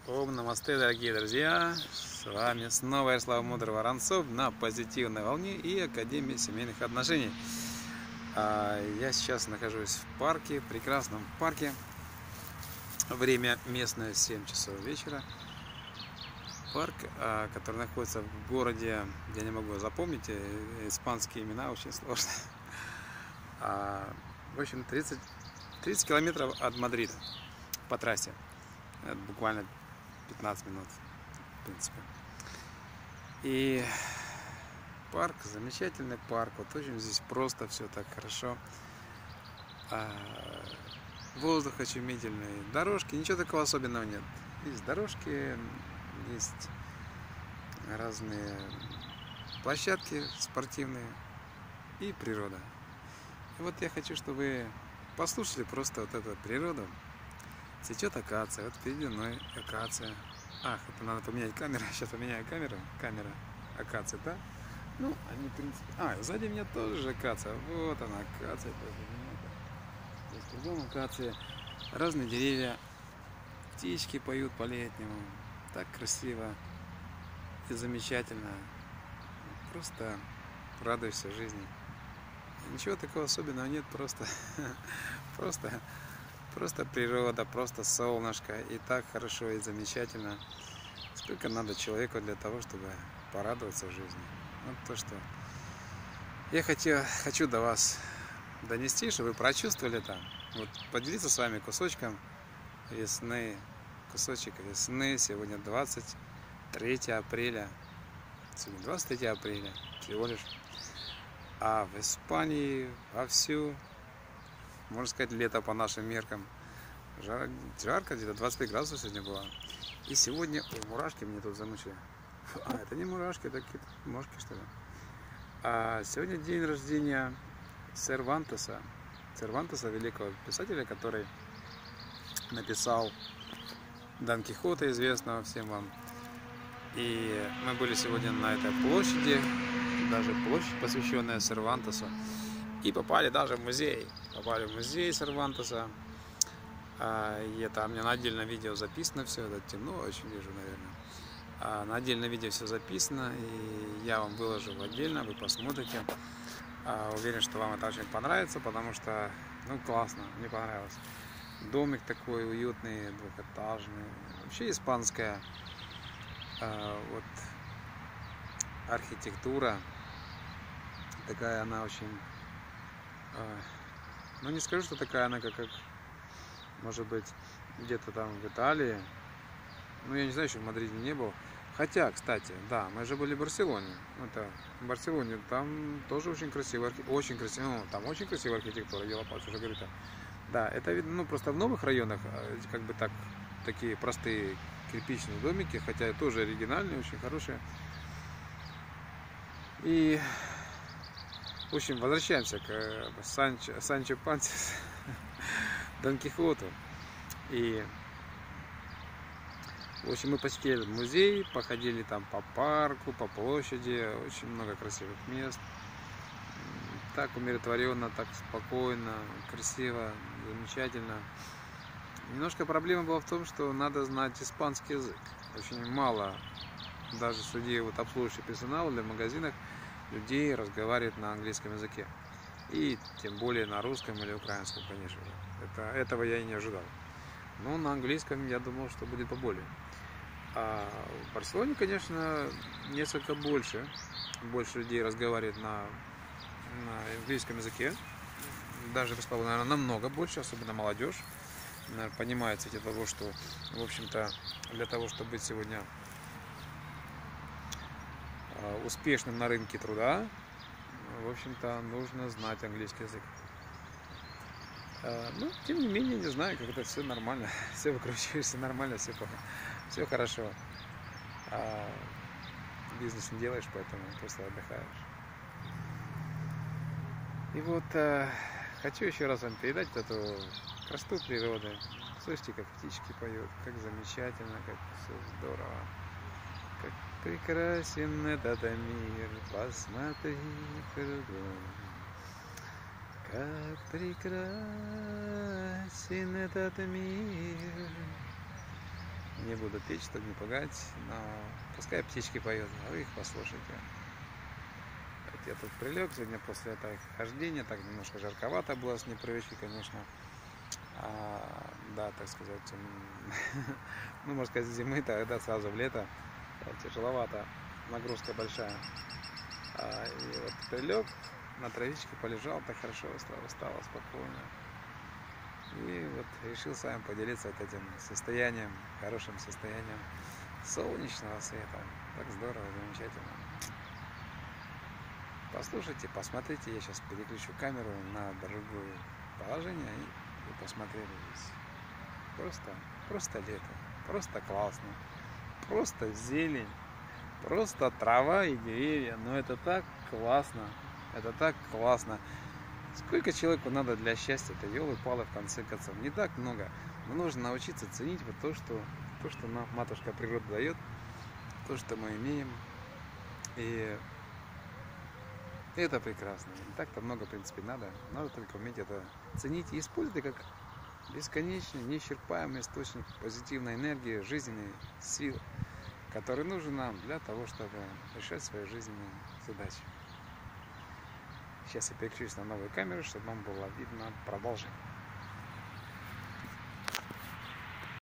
Ом намасте, дорогие друзья! С вами снова Ярослав Мудрый Воронцов на позитивной волне и Академии семейных отношений. Я сейчас нахожусь в парке, прекрасном парке. Время местное 7 часов вечера. Парк, который находится в городе, я не могу запомнить, испанские имена очень сложно. В общем, 30 километров от Мадрида по трассе. Это буквально 15 минут, в принципе. И парк, замечательный парк. Вот очень здесь просто все так хорошо. Воздух очумительный. Дорожки, ничего такого особенного нет. Есть дорожки, есть разные площадки спортивные и природа. И вот я хочу, чтобы вы послушали просто вот эту природу. Цветет акация, вот впереди мной акация. Это надо поменять камеру. Сейчас поменяю камеру. Камера акация, да? Ну, они, в принципе... Сзади меня тоже акация. Вот она, акация. Здесь кругом акация. Разные деревья. Птички поют по-летнему. Так красиво и замечательно. Просто радуешься жизни. Ничего такого особенного нет. Просто природа, просто солнышко, и так хорошо и замечательно. Сколько надо человеку для того, чтобы порадоваться в жизни. Вот то, что я хочу до вас донести, чтобы вы прочувствовали это. Вот поделиться с вами кусочком весны, кусочек весны. Сегодня 23 апреля. Сегодня 23 апреля всего лишь. А в Испании вовсю, можно сказать, лето по нашим меркам. Жарко, где-то 25 градусов сегодня было. И сегодня... мурашки мне тут замучили. Это не мурашки, это какие-то мошки, что ли. Сегодня день рождения Сервантеса, великого писателя, который написал Дон Кихота, известного всем вам. И мы были сегодня на этой площади, даже площадь, посвященная Сервантесу. И попали даже в музей. Попали в музей Сервантеса. И это у меня на отдельном видео записано все. Это темно очень вижу, наверное. На отдельном видео все записано. И я вам выложу отдельно, вы посмотрите. Уверен, что вам это очень понравится, потому что, классно, мне понравилось. Домик такой уютный, двухэтажный. Вообще испанская вот архитектура. Такая она очень... не скажу, что такая она, как может быть, где-то там в Италии. Я не знаю, еще в Мадриде не был. Хотя, кстати, да, мы же были в Барселоне. Это в Барселоне, там тоже очень красиво, там очень красивая архитектура, дело пальцев, уже говорит. Да, это видно, просто в новых районах, такие простые кирпичные домики, хотя тоже оригинальные, очень хорошие. И в общем, возвращаемся к Санчо Пансис, Дон Кихоту. И, в общем, мы посетили этот музей, походили там по парку, по площади, очень много красивых мест. Так умиротворенно, так спокойно, красиво, замечательно. Немножко проблема была в том, что надо знать испанский язык. Очень мало, даже среди обслуживающего персонала для магазинов, людей разговаривает на английском языке. И тем более на русском или украинском, конечно же. Этого я и не ожидал. Но на английском я думал, что будет поболее. А в Барселоне, конечно, несколько больше людей разговаривает на английском языке. Даже, я бы сказал, наверное, намного больше, особенно молодежь. Наверное, понимает суть того, что, в общем-то, для того, чтобы быть сегодня успешным на рынке труда, в общем-то, нужно знать английский язык. Тем не менее, не знаю, как это все нормально, все выкручиваешься нормально, все хорошо. Бизнес не делаешь, поэтому просто отдыхаешь. И вот хочу еще раз вам передать эту красоту природы. Слышите, как птички поют, как замечательно, как все здорово. Как прекрасен этот мир, посмотри кругом. Как прекрасен этот мир. Не буду петь, чтобы не пугать, но пускай птички поют, а вы их послушайте. Вот я тут прилег сегодня после этого хождения, так немножко жарковато было с непривычки, конечно. Да, так сказать, ну, можно сказать, зимы, тогда сразу в лето тяжеловато, нагрузка большая. И вот прилег, на травичке полежал, так хорошо стало спокойно. И вот решил с вами поделиться вот этим состоянием, хорошим состоянием солнечного света. Так здорово, замечательно. Послушайте, посмотрите, я сейчас переключу камеру на другое положение и посмотрели здесь. Просто лето, просто классно, просто зелень, просто трава и деревья. Но это так классно, это так классно. Сколько человеку надо для счастья-то, елы-палы, в конце концов, не так много. Но нужно научиться ценить вот то, что нам матушка природа дает, то, что мы имеем. И это прекрасно. Не так-то много, в принципе, надо. Надо только уметь это ценить и использовать как бесконечный, неисчерпаемый источник позитивной энергии, жизненной силы, который нужен нам для того, чтобы решать свои жизненные задачи. Сейчас я переключусь на новую камеру, чтобы вам было видно продолжение.